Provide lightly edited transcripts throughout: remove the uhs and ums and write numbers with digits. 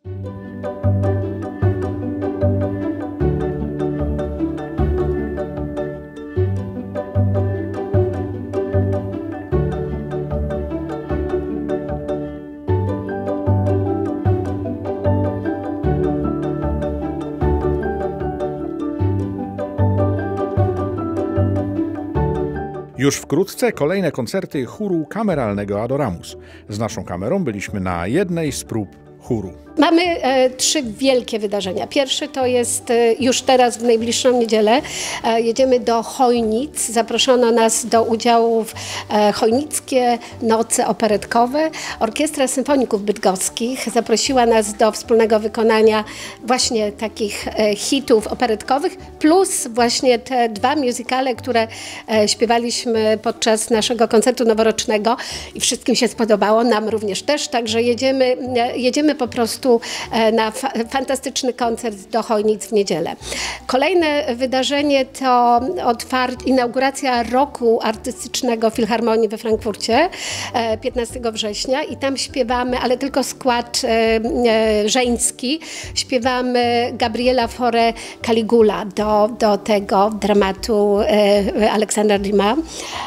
Już wkrótce kolejne koncerty chóru kameralnego Adoramus. Z naszą kamerą byliśmy na jednej z prób chóru. Mamy 3 wielkie wydarzenia. Pierwszy to jest już teraz w najbliższą niedzielę. Jedziemy do Chojnic. Zaproszono nas do udziału w Chojnickie Noce Operetkowe. Orkiestra Symfoników Bydgoskich zaprosiła nas do wspólnego wykonania właśnie takich hitów operetkowych, plus właśnie te 2 musicale, które śpiewaliśmy podczas naszego koncertu noworocznego i wszystkim się spodobało, nam również też, także jedziemy po prostu na fantastyczny koncert do Chojnic w niedzielę. Kolejne wydarzenie to inauguracja roku artystycznego Filharmonii we Frankfurcie 15 września i tam śpiewamy, ale tylko skład żeński, śpiewamy Gabriela Fauré Caligula do tego dramatu Aleksandra Dumas.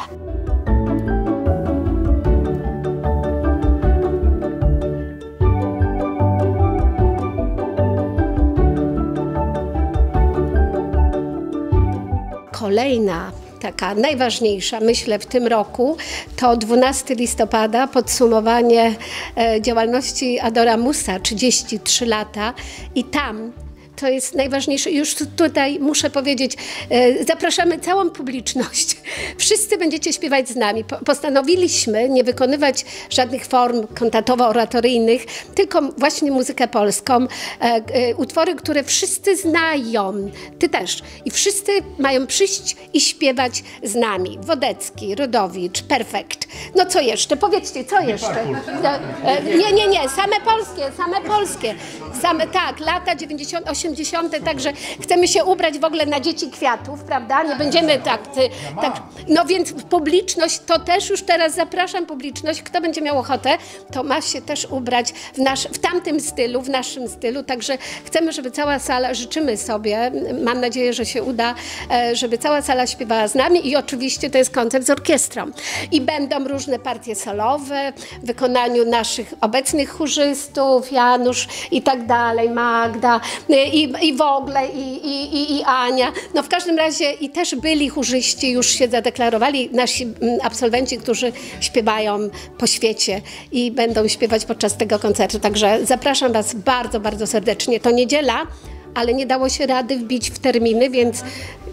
Kolejna, taka najważniejsza, myślę, w tym roku to 12 listopada, podsumowanie działalności Adoramusa, 33 lata i tam to jest najważniejsze. Już tutaj muszę powiedzieć, zapraszamy całą publiczność. Wszyscy będziecie śpiewać z nami. Postanowiliśmy nie wykonywać żadnych form kantatowo-oratoryjnych, tylko właśnie muzykę polską. Utwory, które wszyscy znają. Ty też. I wszyscy mają przyjść i śpiewać z nami. Wodecki, Rodowicz, Perfekt. No co jeszcze? Powiedzcie, co jeszcze? Nie. Same polskie. Tak, lata 90, 80, także chcemy się ubrać w ogóle na dzieci kwiatów, prawda? Nie będziemy tak. No więc publiczność, to też już teraz zapraszam publiczność, kto będzie miał ochotę, to ma się też ubrać w tamtym stylu, w naszym stylu, także chcemy, żeby cała sala, życzymy sobie, mam nadzieję, że się uda, żeby cała sala śpiewała z nami i oczywiście to jest koncert z orkiestrą. I będą różne partie solowe w wykonaniu naszych obecnych chórzystów, Janusz i tak dalej, Magda i w ogóle i Ania. No w każdym razie i też byli chórzyści, już się zadeklarowali, nasi absolwenci, którzy śpiewają po świecie i będą śpiewać podczas tego koncertu. Także zapraszam Was bardzo, bardzo serdecznie. To niedziela, ale nie dało się rady wbić w terminy, więc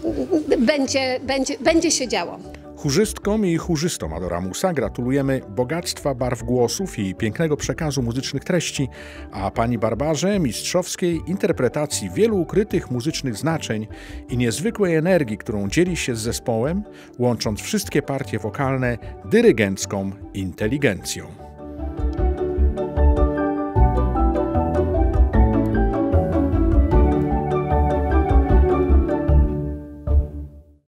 będzie się działo. Chórzystkom i chórzystom Adoramusa gratulujemy bogactwa barw głosów i pięknego przekazu muzycznych treści, a pani Barbarze mistrzowskiej interpretacji wielu ukrytych muzycznych znaczeń i niezwykłej energii, którą dzieli się z zespołem, łącząc wszystkie partie wokalne dyrygencką inteligencją.